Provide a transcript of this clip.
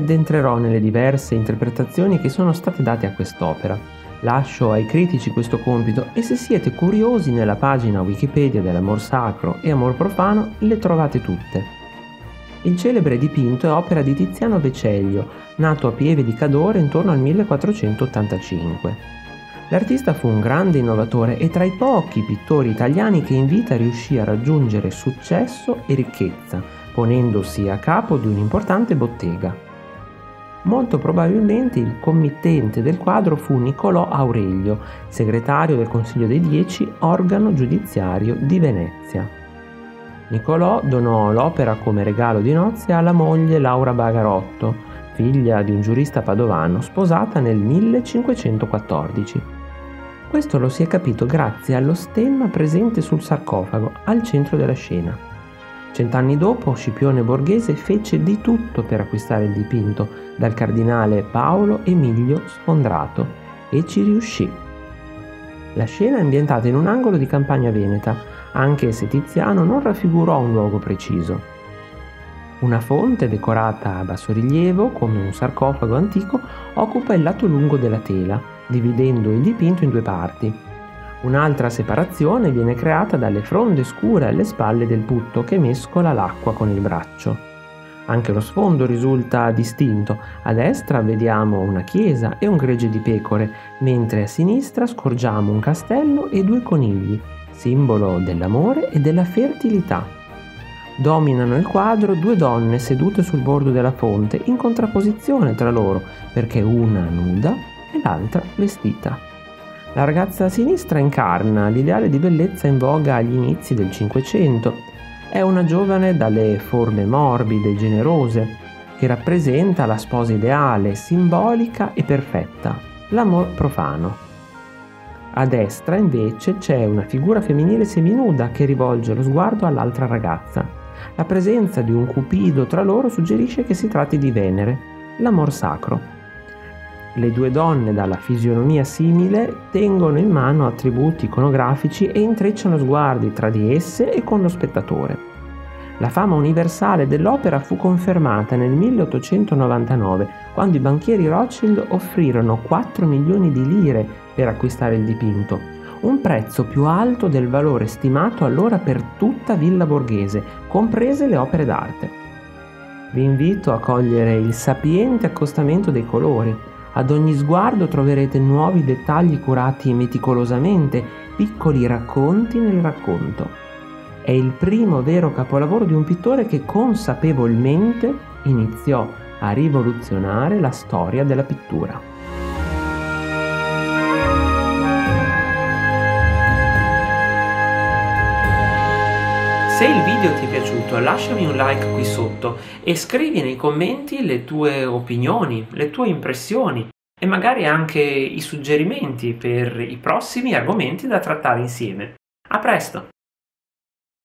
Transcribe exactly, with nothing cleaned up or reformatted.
addentrerò nelle diverse interpretazioni che sono state date a quest'opera. Lascio ai critici questo compito e se siete curiosi nella pagina Wikipedia dell'Amor Sacro e Amor Profano le trovate tutte. Il celebre dipinto è opera di Tiziano Vecellio, nato a Pieve di Cadore intorno al millequattrocentottantacinque. L'artista fu un grande innovatore e tra i pochi pittori italiani che in vita riuscì a raggiungere successo e ricchezza, ponendosi a capo di un'importante bottega. Molto probabilmente il committente del quadro fu Niccolò Aurelio, segretario del Consiglio dei Dieci, organo giudiziario di Venezia. Niccolò donò l'opera come regalo di nozze alla moglie Laura Bagarotto, figlia di un giurista padovano, sposata nel millecinquecentoquattordici. Questo lo si è capito grazie allo stemma presente sul sarcofago al centro della scena. Cent'anni dopo Scipione Borghese fece di tutto per acquistare il dipinto dal cardinale Paolo Emilio Sfondrato e ci riuscì. La scena è ambientata in un angolo di campagna veneta, anche se Tiziano non raffigurò un luogo preciso. Una fonte decorata a bassorilievo, come un sarcofago antico, occupa il lato lungo della tela, dividendo il dipinto in due parti. Un'altra separazione viene creata dalle fronde scure alle spalle del putto che mescola l'acqua con il braccio. Anche lo sfondo risulta distinto. A destra vediamo una chiesa e un gregge di pecore, mentre a sinistra scorgiamo un castello e due conigli, simbolo dell'amore e della fertilità. Dominano il quadro due donne sedute sul bordo della fonte, in contrapposizione tra loro, perché una nuda e l'altra vestita. La ragazza a sinistra incarna l'ideale di bellezza in voga agli inizi del Cinquecento. È una giovane dalle forme morbide e generose, che rappresenta la sposa ideale, simbolica e perfetta, l'amor profano. A destra invece c'è una figura femminile seminuda che rivolge lo sguardo all'altra ragazza. La presenza di un cupido tra loro suggerisce che si tratti di Venere, l'amor sacro. Le due donne dalla fisionomia simile tengono in mano attributi iconografici e intrecciano sguardi tra di esse e con lo spettatore. La fama universale dell'opera fu confermata nel milleottocentonovantanove, quando i banchieri Rothschild offrirono quattro milioni di lire per acquistare il dipinto, un prezzo più alto del valore stimato allora per tutta Villa Borghese, comprese le opere d'arte. Vi invito a cogliere il sapiente accostamento dei colori. Ad ogni sguardo troverete nuovi dettagli curati meticolosamente, piccoli racconti nel racconto. È il primo vero capolavoro di un pittore che consapevolmente iniziò a rivoluzionare la storia della pittura. Se il video ti è piaciuto, lasciami un like qui sotto e scrivi nei commenti le tue opinioni, le tue impressioni e magari anche i suggerimenti per i prossimi argomenti da trattare insieme. A presto!